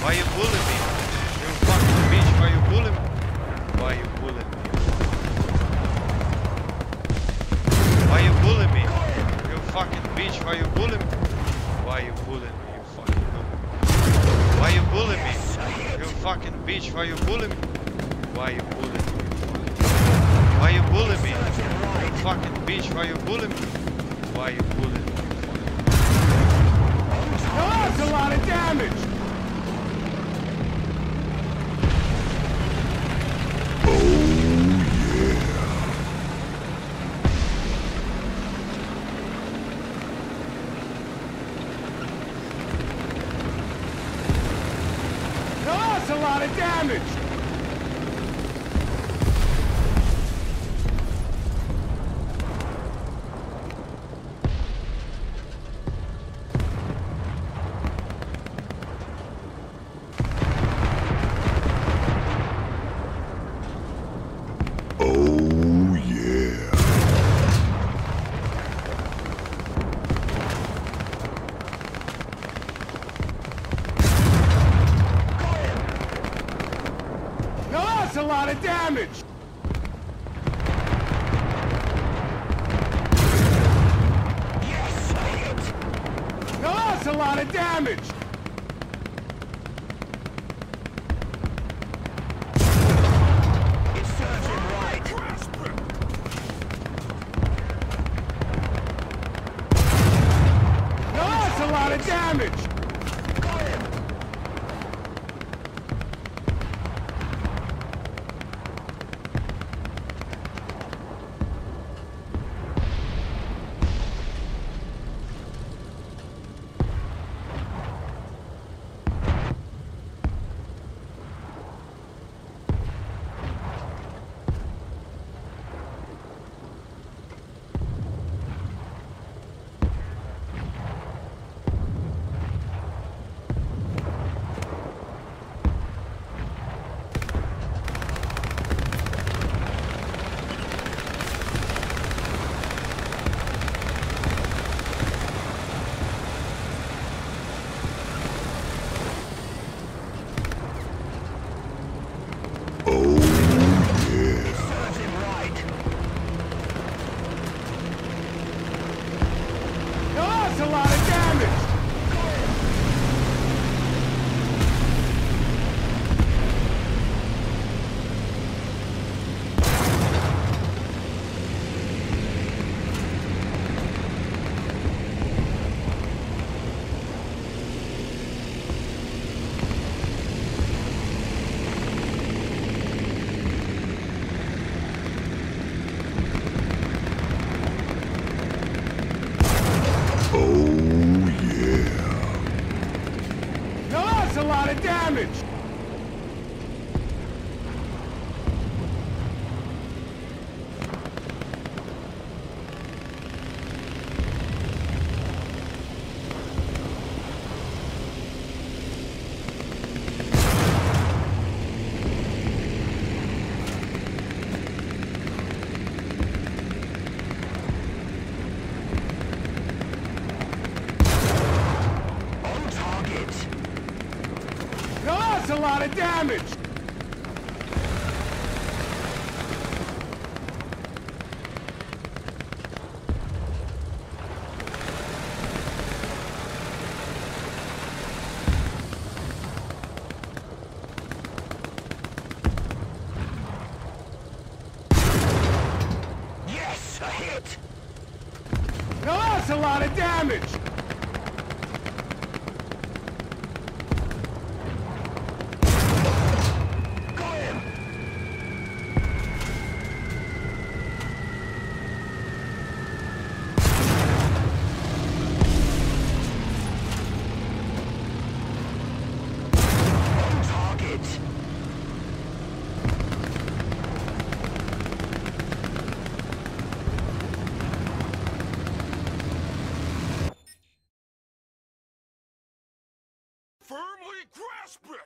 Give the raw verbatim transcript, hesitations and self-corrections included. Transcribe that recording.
Why you bullying me? You fucking bitch, why you bullying me? Why you bullying me? Why you bullying me? You fucking bitch, why you bullying me? Why you bullying me? You fucking bully. Why you bullying me? You fucking bitch, why you bullying me? Why you bullying me? Why you bullying me? You fucking bitch, why you bullying me? Why you bullying me? Now that's a lot of damage! That's a lot of damage! Oh yeah. Now that's a lot of damage! Yes, I hit. Now that's a lot of damage! It serves him right. Now that's a lot of damage! Got him. Oh yeah. Serves him right. Now that's a lot of damage! Oh yeah. Now that's a lot of damage! On target. Now that's a lot of damage! Yes, a hit. Now that's a lot of damage! Got him. On target. Firmly grasp it!